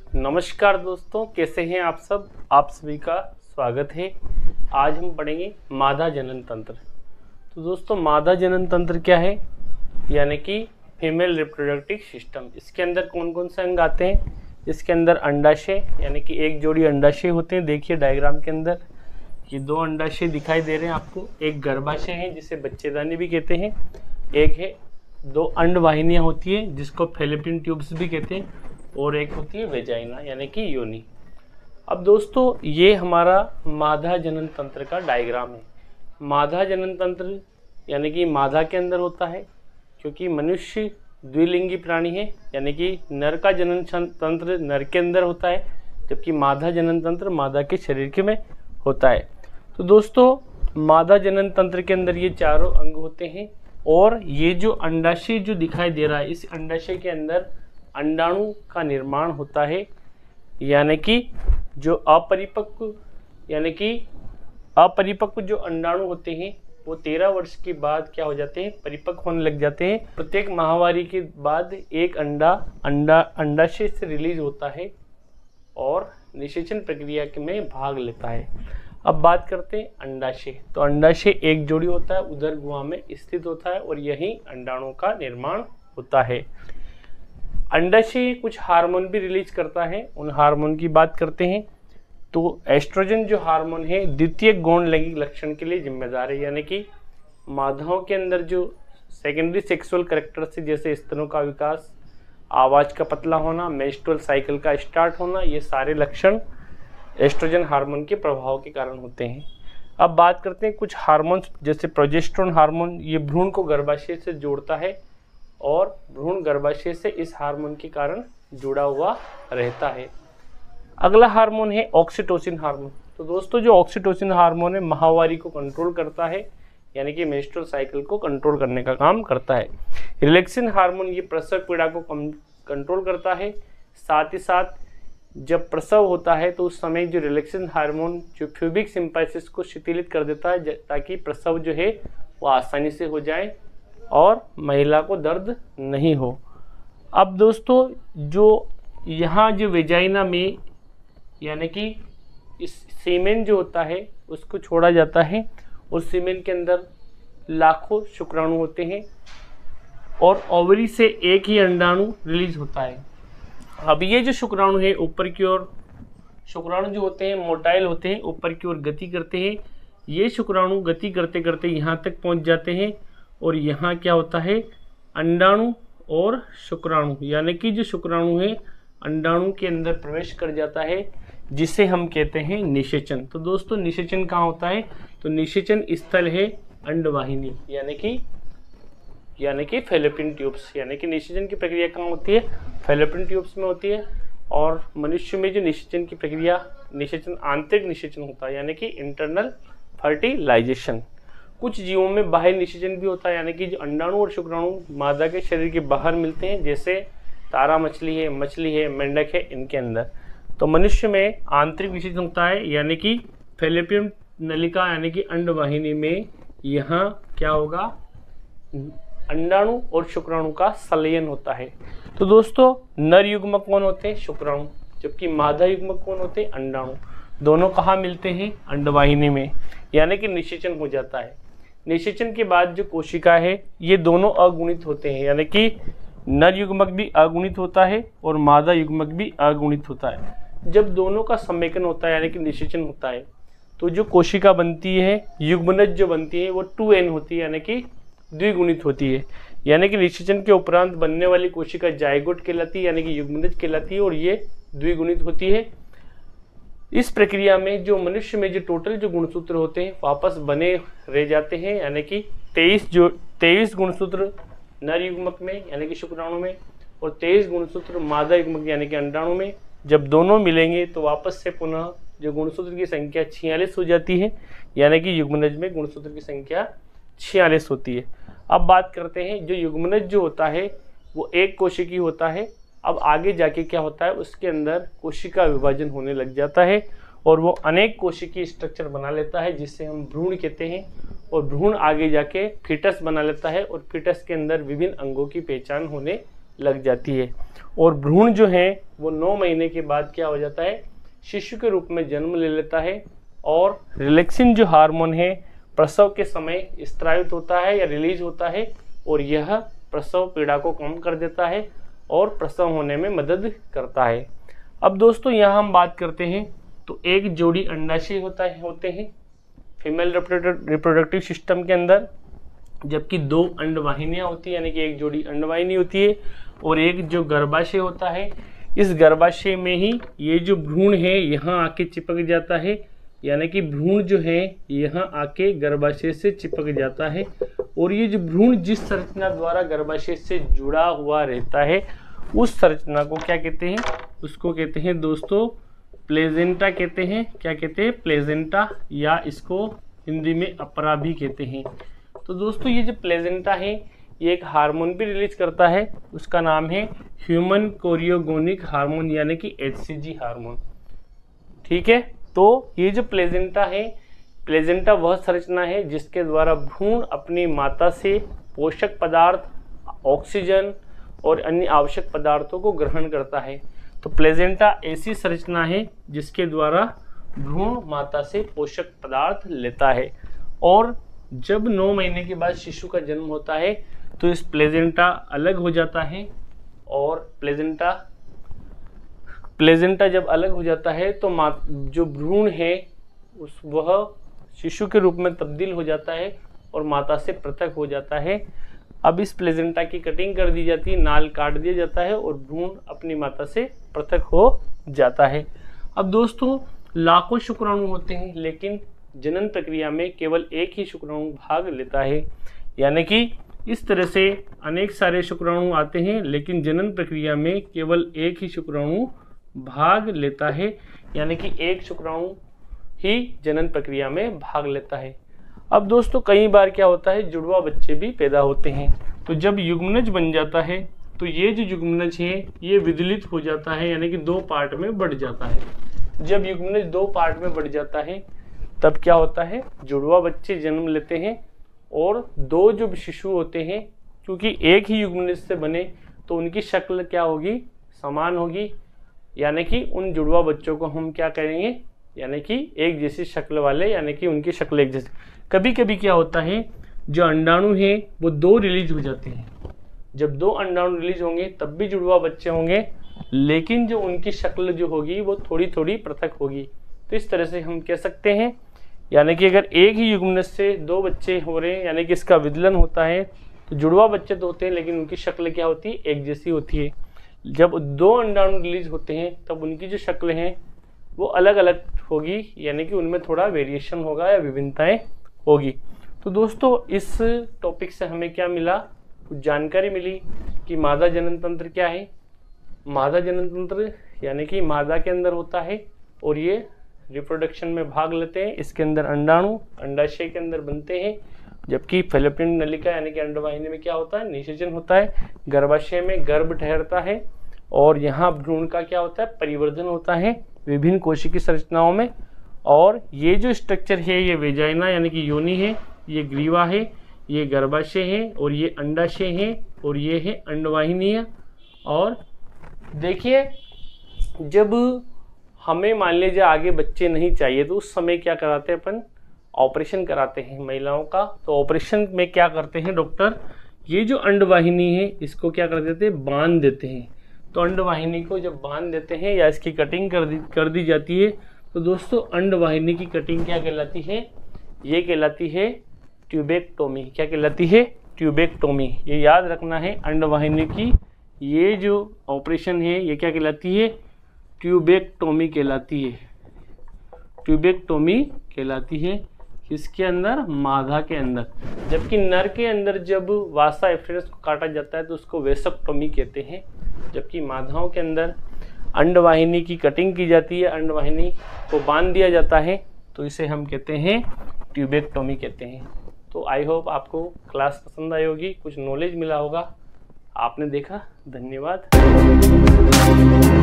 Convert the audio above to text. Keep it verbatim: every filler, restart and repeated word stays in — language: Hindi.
नमस्कार दोस्तों, कैसे हैं आप सब। आप सभी का स्वागत है। आज हम पढ़ेंगे मादा जनन तंत्र। तो दोस्तों, मादा जनन तंत्र क्या है, यानी कि फीमेल रिप्रोडक्टिव सिस्टम। इसके अंदर कौन कौन से अंग आते हैं। इसके अंदर अंडाशय, यानी कि एक जोड़ी अंडाशय होते हैं। देखिए डायग्राम के अंदर ये दो अंडाशय दिखाई दे रहे हैं आपको। एक गर्भाशय है जिसे बच्चेदानी भी कहते हैं। एक है दो अंड वाहिनियां होती है जिसको फैलोपियन ट्यूब्स भी कहते हैं, और एक होती है वेजाइना यानी कि योनि। अब दोस्तों, ये हमारा मादा जनन तंत्र का डायग्राम है। मादा जनन तंत्र यानी कि मादा के अंदर होता है, क्योंकि मनुष्य द्विलिंगी प्राणी है, यानी कि नर का जनन तंत्र नर के अंदर होता है, जबकि मादा जनन तंत्र मादा के शरीर के में होता है। तो दोस्तों, मादा जनन तंत्र के अंदर ये चारों अंग होते हैं, और ये जो अंडाशय जो दिखाई दे रहा है, इस अंडाशय के अंदर अंडाणु का निर्माण होता है, यानी कि जो अपरिपक्व यानी कि अपरिपक्व जो अंडाणु होते हैं वो तेरह वर्ष के बाद क्या हो जाते हैं, परिपक्व होने लग जाते हैं। प्रत्येक माहवारी के बाद एक अंडा अंडा अंडाशय से रिलीज होता है और निषेचन प्रक्रिया में भाग लेता है। अब बात करते हैं अंडाशय। तो अंडाशय एक जोड़ी होता है, उदर गुहा में स्थित होता है, और यही अंडाणु का निर्माण होता है। अंडाशय कुछ हार्मोन भी रिलीज करता है, उन हार्मोन की बात करते हैं। तो एस्ट्रोजन जो हार्मोन है द्वितीय गौण लैंगिक लक्षण के लिए जिम्मेदार है, यानी कि मादाओं के अंदर जो सेकेंडरी सेक्सुअल कैरेक्टर्स है, जैसे स्तनों का विकास, आवाज का पतला होना, मेंस्ट्रुअल साइकिल का स्टार्ट होना, ये सारे लक्षण एस्ट्रोजन हार्मोन के प्रभाव के कारण होते हैं। अब बात करते हैं कुछ हार्मोन्स, जैसे प्रोजेस्टेरोन हार्मोन, ये भ्रूण को गर्भाशय से जोड़ता है और भ्रूण गर्भाशय से इस हार्मोन के कारण जुड़ा हुआ रहता है। अगला हार्मोन है ऑक्सीटोसिन हार्मोन। तो दोस्तों, जो ऑक्सीटोसिन हार्मोन है माहवारी को कंट्रोल करता है, यानी कि मेंस्ट्रुअल साइकिल को कंट्रोल करने का काम करता है। रिलैक्सिन हार्मोन ये प्रसव पीड़ा को कंट्रोल करता है। साथ ही साथ जब प्रसव होता है तो उस समय जो रिलैक्सिन हार्मोन जो प्यूबिक सिंपैथिस को शिथिलित कर देता है, ताकि प्रसव जो है वो आसानी से हो जाए और महिला को दर्द नहीं हो। अब दोस्तों, जो यहाँ जो वेजाइना में यानी कि इस सीमेन जो होता है उसको छोड़ा जाता है, और सीमेन के अंदर लाखों शुक्राणु होते हैं, और ओवरी से एक ही अंडाणु रिलीज होता है। अब ये जो शुक्राणु है ऊपर की ओर, शुक्राणु जो होते हैं मोटाइल होते हैं, ऊपर की ओर गति करते हैं। ये शुक्राणु गति करते करते यहाँ तक पहुँच जाते हैं, और यहाँ क्या होता है, अंडाणु और शुक्राणु, यानी कि जो शुक्राणु है अंडाणु के अंदर प्रवेश कर जाता है, जिसे हम कहते हैं निषेचन। तो दोस्तों, निषेचन कहाँ होता है, तो निषेचन स्थल है अंडवाहिनी, यानी कि यानी कि फैलोपियन ट्यूब्स। यानी कि निषेचन की प्रक्रिया कहाँ होती है, फैलोपियन ट्यूब्स में होती है। और मनुष्य में जो निषेचन की प्रक्रिया, निषेचन आंतरिक निषेचन होता है, यानी कि इंटरनल फर्टिलाइजेशन। कुछ जीवों में बाह्य निषेचन भी होता है, यानी कि जो अंडाणु और शुक्राणु मादा के शरीर के बाहर मिलते हैं, जैसे तारा मछली है, मछली है, मेंढक है, इनके अंदर। तो मनुष्य में आंतरिक निषेचन होता है, यानी कि फैलोपियन नलिका यानी कि अंडवाहिनी में यहाँ क्या होगा, अंडाणु और शुक्राणु का संलयन होता है। तो दोस्तों, नर युग्मक कौन होते हैं, शुक्राणु, जबकि मादा युग्मक कौन होते हैं, अंडाणु। दोनों कहाँ मिलते हैं, अंडवाहिनी में, यानी कि निषेचन हो जाता है। निषेचन के बाद जो कोशिका है ये दोनों अगुणित होते हैं, यानी कि नर युग्मक भी अगुणित होता है और मादा युग्मक भी अगुणित होता है। जब दोनों का सम्मेलन होता है, यानी कि निषेचन होता है, तो जो कोशिका बनती है, युग्मनज जो बनती है, वो टू एन होती है, यानी कि द्विगुणित होती है। यानी कि निषेचन के उपरांत बनने वाली कोशिका जाइगोट कहलाती है, यानी कि युग्मनज कहलाती है, और ये द्विगुणित होती है। इस प्रक्रिया में जो मनुष्य में जो टोटल जो गुणसूत्र होते हैं वापस बने रह जाते हैं, यानी कि तेईस जो तेईस गुणसूत्र नर युग्मक में यानी कि शुक्राणु में, और तेईस गुणसूत्र मादा युग्मक यानी कि अंडाणु में। जब दोनों मिलेंगे तो वापस से पुनः जो गुणसूत्र की संख्या छियालीस हो जाती है, यानी कि युग्मनज में गुणसूत्र की संख्या छियालीस होती है। अब बात करते हैं, जो युग्मनज जो होता है वो एक कोशिकी होता है। अब आगे जाके क्या होता है, उसके अंदर कोशिका विभाजन होने लग जाता है, और वो अनेक कोशिकीय स्ट्रक्चर बना लेता है, जिससे हम भ्रूण कहते हैं। और भ्रूण आगे जाके फीटस बना लेता है, और फीटस के अंदर विभिन्न अंगों की पहचान होने लग जाती है। और भ्रूण जो है वो नौ महीने के बाद क्या हो जाता है, शिशु के रूप में जन्म ले लेता है। और रिलैक्सिन जो हार्मोन है प्रसव के समय स्त्रावित होता है या रिलीज होता है, और यह प्रसव पीड़ा को कम कर देता है और प्रसव होने में मदद करता है। अब दोस्तों यहाँ हम बात करते हैं तो एक जोड़ी अंडाशय होता है होते हैं फीमेल रिप्रोडक्टिव सिस्टम के अंदर, जबकि दो अंडवाहिनियाँ होती है, यानी कि एक जोड़ी अंडवाहिनी होती है और एक जो गर्भाशय होता है। इस गर्भाशय में ही ये जो भ्रूण है यहाँ आके चिपक जाता है, यानी कि भ्रूण जो है यहाँ आके गर्भाशय से चिपक जाता है। और ये जो भ्रूण जिस संरचना द्वारा गर्भाशय से जुड़ा हुआ रहता है उस संरचना को क्या कहते हैं, उसको कहते हैं दोस्तों प्लेजेंटा कहते हैं। क्या कहते हैं, प्लेजेंटा, या इसको हिंदी में अपरा भी कहते हैं। तो दोस्तों ये जो प्लेजेंटा है ये एक हार्मोन भी रिलीज करता है, उसका नाम है ह्यूमन कोरियोगोनिक हार्मोन, यानी कि एच सी जी हार्मोन। ठीक है, तो ये जो प्लेजेंटा है, प्लेजेंटा वह संरचना है जिसके द्वारा भ्रूण अपनी माता से पोषक पदार्थ, ऑक्सीजन और अन्य आवश्यक पदार्थों को ग्रहण करता है। तो प्लेजेंटा ऐसी संरचना है जिसके द्वारा भ्रूण माता से पोषक पदार्थ लेता है। और जब नौ महीने के बाद शिशु का जन्म होता है तो इस प्लेजेंटा अलग हो जाता है, और प्लेजेंटा प्लेजेंटा जब अलग हो जाता है तो माँ जो भ्रूण है उस वह शिशु के रूप में तब्दील हो जाता है और माता से पृथक हो जाता है। अब इस प्लेजेंटा की कटिंग कर दी जाती है, नाल काट दिया जाता है और भ्रूण अपनी माता से पृथक हो जाता है। अब दोस्तों लाखों शुक्राणु होते हैं, लेकिन जनन प्रक्रिया में केवल एक ही शुक्राणु भाग लेता है, यानी कि इस तरह से अनेक सारे शुक्राणु आते हैं लेकिन जनन प्रक्रिया में केवल एक ही शुक्राणु भाग लेता है, यानी कि एक शुक्राणु ही जनन प्रक्रिया में भाग लेता है। अब दोस्तों कई बार क्या होता है, जुड़वा बच्चे भी पैदा होते हैं। तो जब युग्मनज बन जाता है तो ये जो युग्मनज है ये विदलित हो जाता है, यानी कि दो पार्ट में बढ़ जाता है। जब युग्मनज दो पार्ट में बढ़ जाता है तब क्या होता है, जुड़वा बच्चे जन्म लेते हैं और दो जो शिशु होते हैं क्योंकि एक ही युग्मनज से बने तो उनकी शक्ल क्या होगी, समान होगी, यानी कि उन जुड़वा बच्चों को हम क्या करेंगे, यानी कि एक जैसी शक्ल वाले, यानी कि उनकी शक्ल एक जैसी। कभी कभी क्या होता है, जो अंडाणु है वो दो रिलीज हो जाते हैं। जब दो अंडाणु रिलीज होंगे तब भी जुड़वा बच्चे होंगे, लेकिन जो उनकी शक्ल जो होगी वो थोड़ी थोड़ी पृथक होगी। तो इस तरह से हम कह सकते हैं, यानी कि अगर एक ही युग्मनज से दो बच्चे हो रहे हैं, यानी कि इसका विदलन होता है, तो जुड़वा बच्चे तो होते हैं लेकिन उनकी शक्ल क्या होती है, एक जैसी होती है। जब दो अंडाणु रिलीज होते हैं तब उनकी जो शक्ल हैं वो अलग अलग होगी, यानी कि उनमें थोड़ा वेरिएशन होगा या विभिन्नताएं होगी। तो दोस्तों इस टॉपिक से हमें क्या मिला, कुछ जानकारी मिली कि मादा जनन तंत्र क्या है। मादा जनन तंत्र यानी कि मादा के अंदर होता है और ये रिप्रोडक्शन में भाग लेते हैं। इसके अंदर अंडाणु अंडाशय के अंदर बनते हैं, जबकि फैलोपियन नलिका यानी कि अंडवाहिनी में क्या होता है, निषेचन होता है। गर्भाशय में गर्भ ठहरता है और यहाँ भ्रूण का क्या होता है, परिवर्धन होता है विभिन्न कोशिकीय संरचनाओं में। और ये जो स्ट्रक्चर है ये वेजाइना यानी कि योनि है, ये ग्रीवा है, ये गर्भाशय है और ये अंडाशय है और ये है अंडवाहिनी है। और देखिए जब हमें मान लीजिए आगे बच्चे नहीं चाहिए तो उस समय क्या कराते हैं अपन, ऑपरेशन कराते हैं महिलाओं का। तो ऑपरेशन में क्या करते हैं डॉक्टर, ये जो अंडवाहिनी है इसको क्या कर देते हैं, बांध देते हैं। तो अंडवाहिनी को जब बांध देते हैं या इसकी कटिंग कर दी कर दी जाती है तो दोस्तों अंडवाहिनी की कटिंग क्या कहलाती है, ये कहलाती है ट्यूबेक्टोमी। क्या कहलाती है, ट्यूबेक्टोमी। ये याद रखना है, अंडवाहिनी की ये जो ऑपरेशन है ये क्या कहलाती है, ट्यूबेक्टोमी कहलाती है। ट्यूबेक्टोमी कहलाती है किसके अंदर, मादा के अंदर। जबकि नर के अंदर जब वासा एफरेंस को काटा जाता है तो उसको वेसक्टोमी कहते हैं। जबकि मादाओं के अंदर अंडवाहिनी की कटिंग की जाती है, अंडवाहिनी को बांध दिया जाता है, तो इसे हम कहते हैं ट्यूबेक्टोमी कहते हैं। तो आई होप आपको क्लास पसंद आई होगी, कुछ नॉलेज मिला होगा। आपने देखा, धन्यवाद।